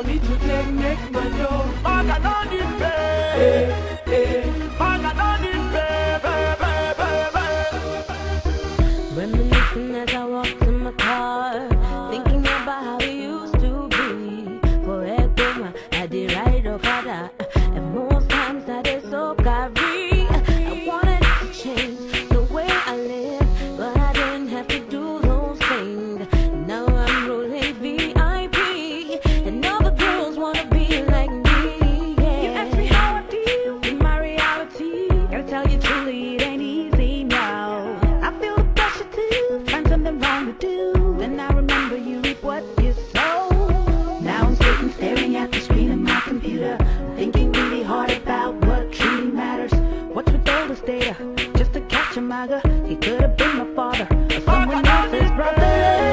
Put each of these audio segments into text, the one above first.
me to make my dough. Maga no need pay. Maga no need pay. Reminiscing as I walk to my car, thinking about how we used to be. Forever, I did right or father, and most times I did so carry. I wanted to change the way I live, but I didn't have to do those things. Now I'm rolling VIP, and all the girls wanna be like me. Yeah. You ask me how I deal in my reality. Gotta tell you truly, it ain't easy now. I feel the pressure to find something wrong to do. Then I remember you reap what you sow. Now I'm sitting staring at the screen of my computer, thinking really hard about what truly matters. What's with all this data? Just to catch a maga. He could have been my father or someone else's brother.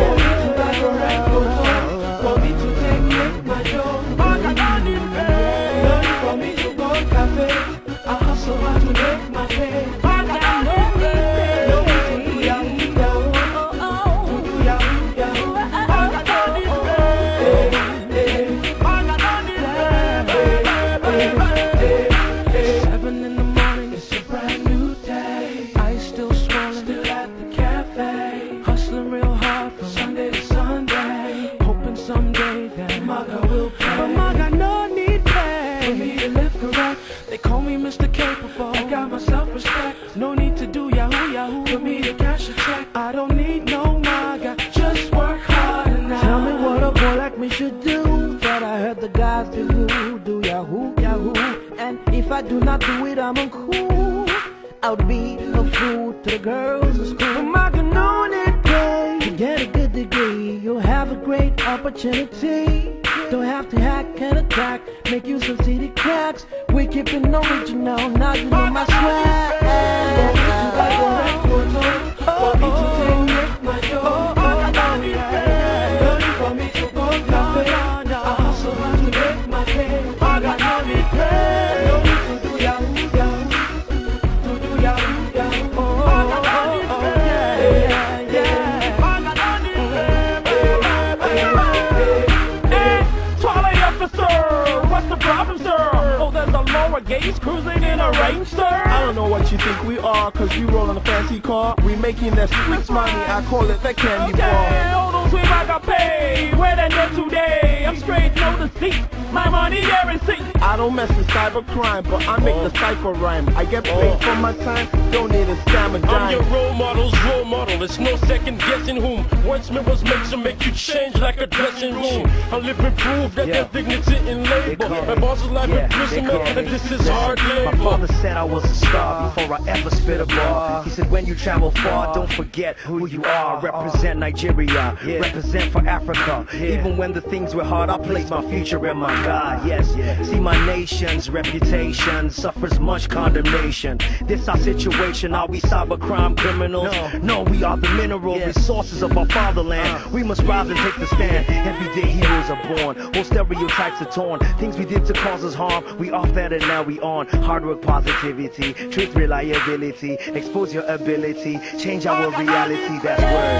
For me to make my dough. Maga no need pay. No need for me to go cafe. I hustle hard to make my pay. Maga no need pay. No need to do yahoo yahoo. To do yahoo yahoo. Maga no need pay. Maga no need pay. 7 in the morning, it's a brand new day. Eyes still swollen, still at the cafe. Hustling real hard from Sunday to Sunday, hoping someday that Maga will pay. But Maga no need pay for me to live correct. They call me Mr. Capable. I got my self-respect. No need to do yahoo yahoo for me to cash a check. I don't need no Maga, just work hard and Tell me what a boy like me should do. But I heard the guys do yahoo yahoo, and if I do not do it, I'm uncool. I'll be a fool to the girls in school. Maga no need pay to get a good degree. You'll have a great opportunity. Don't have to hack and attack. Make use of CD cracks. We keep it original. Now you know my swag. For me to make my dough. Maga no need pay. No need for me to go cafe. I hustle hard to make my pay. Maga no need pay. No need to do yahoo yahoo. To do yahoo yahoo. Maga no need pay. Maga no need pay. Twilight officer, what's the problem, sir? Oh, there's a lower gauge cruising in a range, sir. I don't know what you think we are, cause you roll on a fancy car. We making that sweet money, I call it the candy bar. Okay, all those sweet I got paid. Where they net today? I'm straight, no deceit. My money guarantee. I don't mess with cybercrime, but I make the cipher rhyme. I get paid for my time, don't need a scam a I'm your dime. role model's role model. It's no second guessing whom. Once mirrors meant to make you change like a dressing room. I live and prove that there's dignity in labor. My boss is like imprisonment, and this is hard My labor. father said I was a star before I ever spit a bar. He said when you travel far, don't forget who you are. Represent Nigeria, represent for Africa. Even when the things were hard, I placed my future in my God. Yes, see my nation's reputation suffers much condemnation. This our situation, are we cybercrime criminals? No, we are the mineral resources of our fatherland. We must rise and take the stand. Everyday heroes are born, all stereotypes are torn. Things we did to cause us harm, we off that and now we on. Hard work, positivity, truth, reliability. Expose your ability, change our reality, that's word.